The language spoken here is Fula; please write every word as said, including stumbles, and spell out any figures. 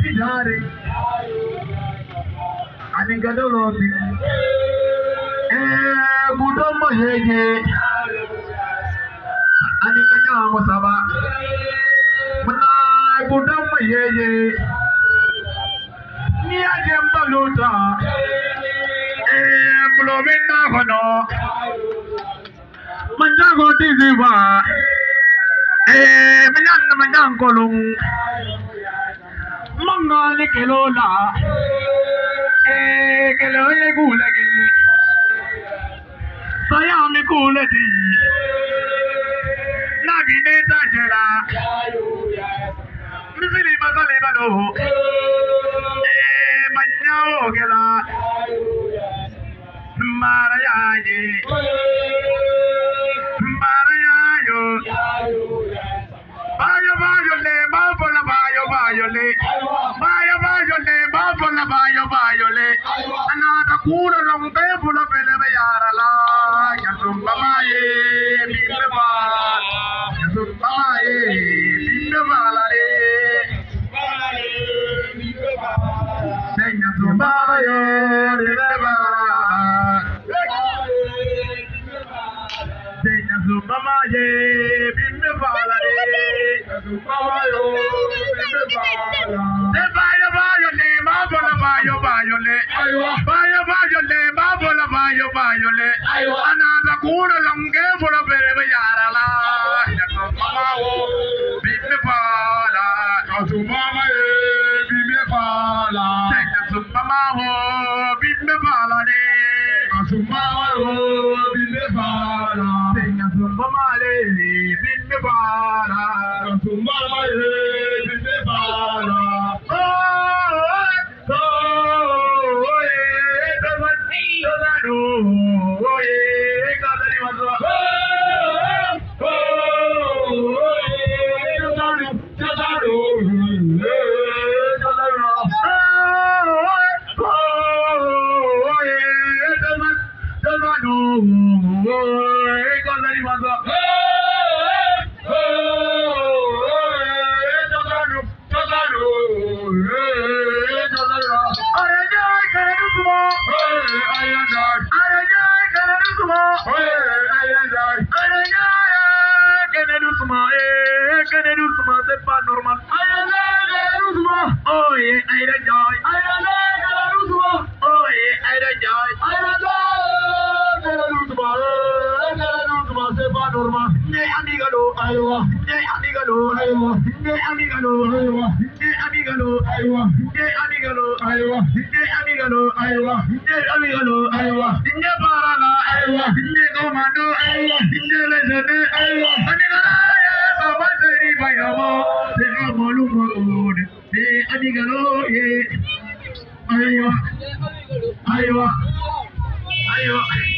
Jare ani gadolo bi eh budomo yeye ani kanya mo saba muna budomo yeye ni aje mbaluta eh blomina hono manjago diziwa eh manyan manyan kolung Mangani kelola, eh kelola gulagi, saya mi guladi, nagi neta jela, misiri masale balo, eh manyao gela, marayaye, marayayo. Bayo bayo le, bayo la bayo bayo le, bayo bayo le, bayo la bayo bayo le. Anada kura long te pula pele be yara la, yasumba mae bimbe ba, yasumba mae bimbe ba la le, yasumba mae bimbe ba, yasumba mae bimbe ba la le. Bayo bayo le, bayo bayo bayo le, bayo bayo le, bayo bayo bayo le. Anada kura longe pura pere be yara la, yasumba wo bimbe bala, yasumba mae bimbe bala, yasumba wo bimbe bala le, yasumba wo bimbe bala, yasumba male bimbe bala. Mama, Aywa, aywa, aywa.